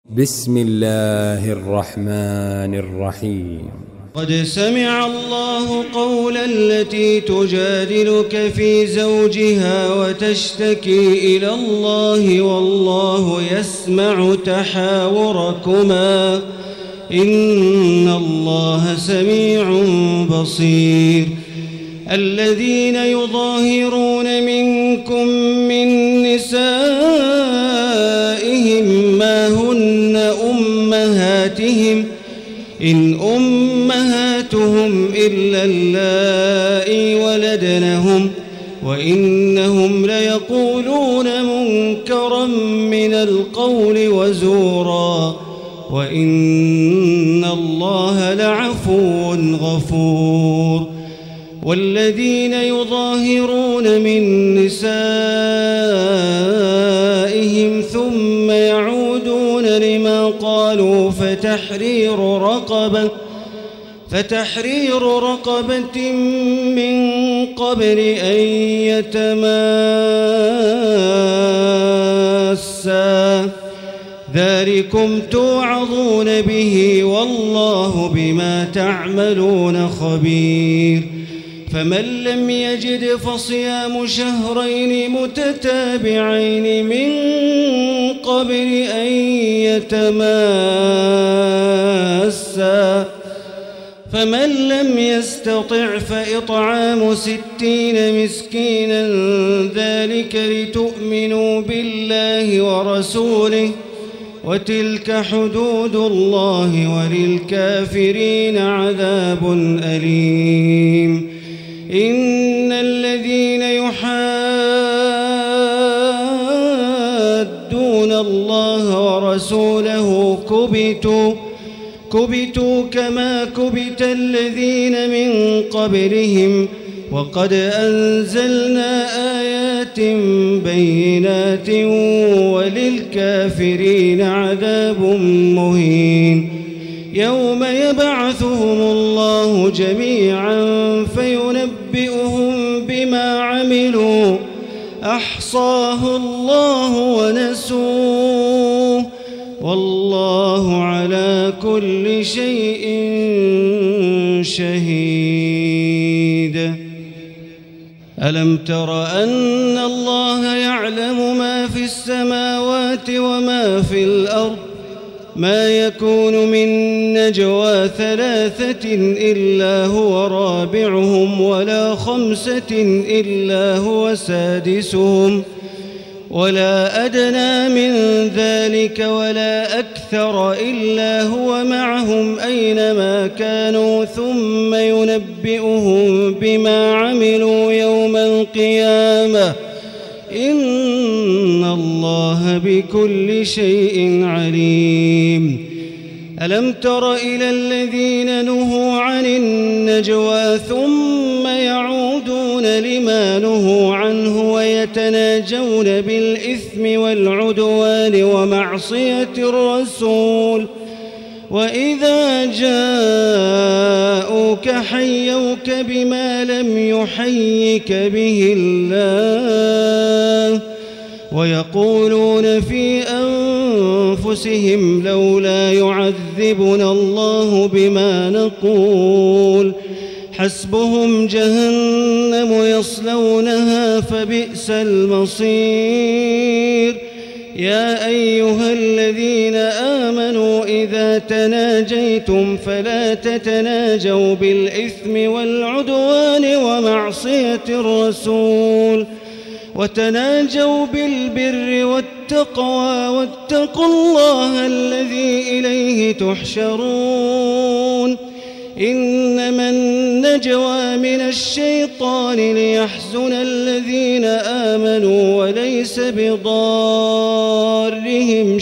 بسم الله الرحمن الرحيم. قد سمع الله قول التي تجادلك في زوجها وتشتكي إلى الله والله يسمع تحاوركما إن الله سميع بصير. الذين يظاهرون منكم من نسائهم ما هن أمهاتهم إن أمهاتهم إلا اللائي ولدنهم وإنهم ليقولون منكرا من القول وزورا وإن الله لعفو غفور. والذين يظاهرون من نسائهم ثم يعودون لما قالوا فتحرير رقبة من قبل أن يتماسا ذلكم توعظون به والله بما تعملون خبير. فمن لم يجد فصيام شهرين متتابعين من قبل أن يتماسا فمن لم يستطع فإطعام 60 مسكينا ذلك لتؤمنوا بالله ورسوله وتلك حدود الله وللكافرين عذاب أليم. إن الذين يحادون الله ورسوله كبتوا كما كبت الذين من قبلهم وقد أنزلنا آيات بينات وللكافرين عذاب مهين. يوم يبعثهم الله جميعا فينبئهم بما عملوا أحصاه الله ونسوه والله على كل شيء شهيد. ألم تر أن الله يعلم ما في السماوات وما في الأرض ما يكون من نجوى 3 إلا هو رابعهم ولا 5 إلا هو سادسهم ولا أدنى من ذلك ولا أكثر إلا هو معهم أينما كانوا ثم ينبئهم بما عملوا يوم القيامة إن الله بكل شيء عليم. ألم تر إلى الذين نهوا عن النجوى ثم يعودون لما نهوا عنه ويتناجون بالإثم والعدوان ومعصية الرسول وإذا جاءوك حيوك بما لم يحيك به الله ويقولون في أنفسهم لولا يعذبنا الله بما نقول حسبهم جهنم يصلونها فبئس المصير. يا أيها الذين آمنوا إذا تناجيتم فلا تتناجوا بالإثم والعدوان ومعصية الرسول وتناجوا بالبر والتقوى واتقوا الله الذي إليه تحشرون. إنما النجوى من الشيطان ليحزن الذين آمنوا وليس بضارهم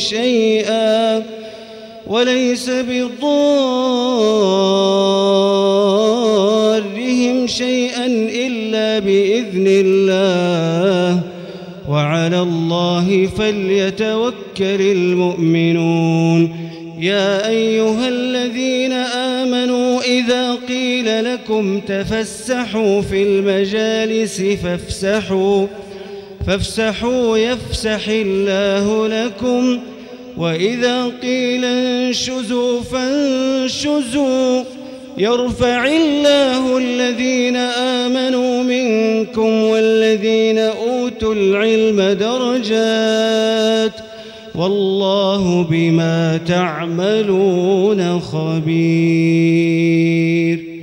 شيئا إلا بإذن الله وعلى الله فليتوكل المؤمنون. يا أيها الذين آمنوا إذا قيل لكم تفسحوا في المجالس فافسحوا يفسح الله لكم وإذا قيل انشزوا فانشزوا يرفع الله الذين آمنوا منكم والذين أوتوا العلم درجات والله بما تعملون خبير.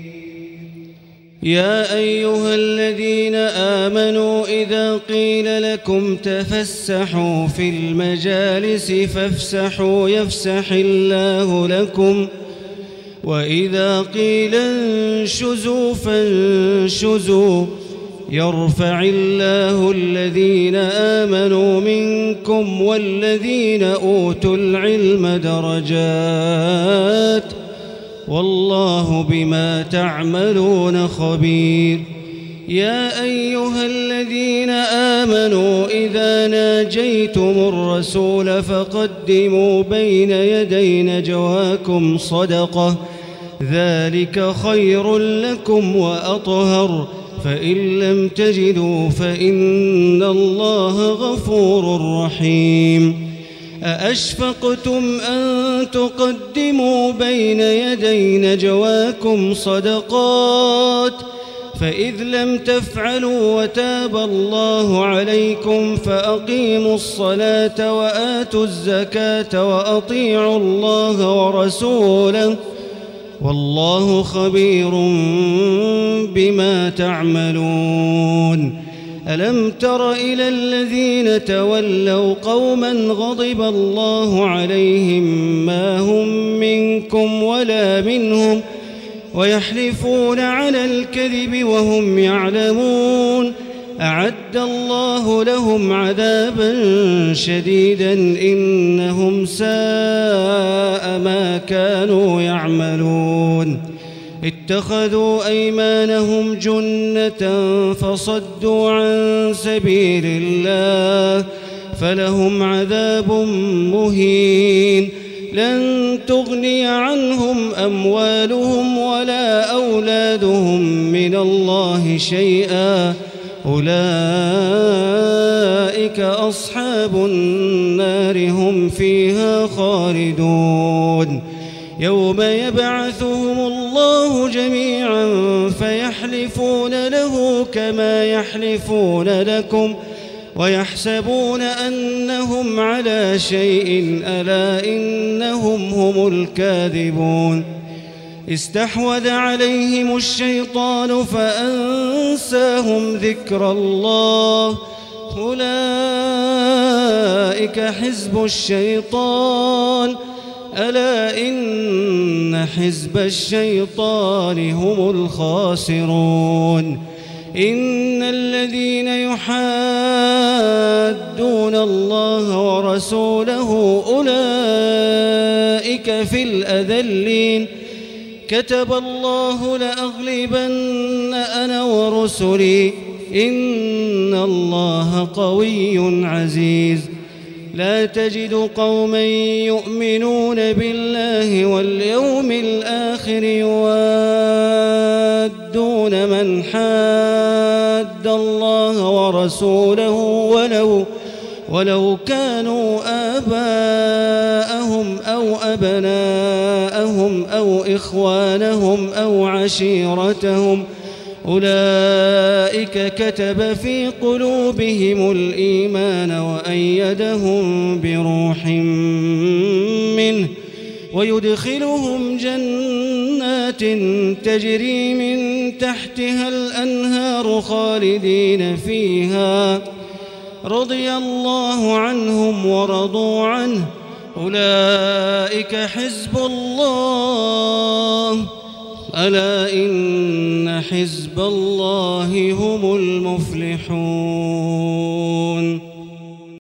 يا أيها الذين آمنوا إذا قيل لكم تفسحوا في المجالس فافسحوا يفسح الله لكم وإذا قيل انشزوا فانشزوا يرفع الله الذين آمنوا منكم والذين أوتوا العلم درجات والله بما تعملون خبير. يا أيها الذين آمنوا إذا ناجيتم الرسول فقدموا بين يدي نجواكم صدقة ذلك خير لكم وأطهر فإن لم تجدوا فإن الله غفور رحيم. أأشفقتم أن تقدموا بين يدي نجواكم صدقات فإذ لم تفعلوا وتاب الله عليكم فأقيموا الصلاة وآتوا الزكاة وأطيعوا الله ورسوله والله خبير بما تعملون. ألم تر إلى الذين تولوا قوما غضب الله عليهم ما هم منكم ولا منهم ويحلفون على الكذب وهم يعلمون أعد الله لهم عذابا شديدا إنهم ساء ما كانوا يعملون. اتخذوا أيمانهم جنة فصدوا عن سبيل الله فلهم عذاب مهين. لن تغني عنهم أموالهم ولا أولادهم من الله شيئا أولئك أصحاب النار هم فيها خالدون. يوم يبعثهم الله جميعا فيحلفون له كما يحلفون لكم ويحسبون أنهم على شيء ألا إنهم هم الكاذبون. استحوذ عليهم الشيطان فأنساهم ذكر الله أولئك حزب الشيطان ألا إن حزب الشيطان هم الخاسرون. إن الذين يحادون الله ورسوله أولئك في الأذلين. كتب الله لأغلبن أنا ورسلي إن الله قوي عزيز. لا تجد قوما يؤمنون بالله واليوم الآخر يوادون من حاد الله ورسوله ولو كانوا آباءهم أو أبناءهم أو إخوانهم أو عشيرتهم أولئك كتب في قلوبهم الإيمان وأيدهم بروح منه ويدخلهم جنات تجري من تحتها الأنهار خالدين فيها رضي الله عنهم ورضوا عنه أولئك حزب الله ألا إن حزب الله هم المفلحون.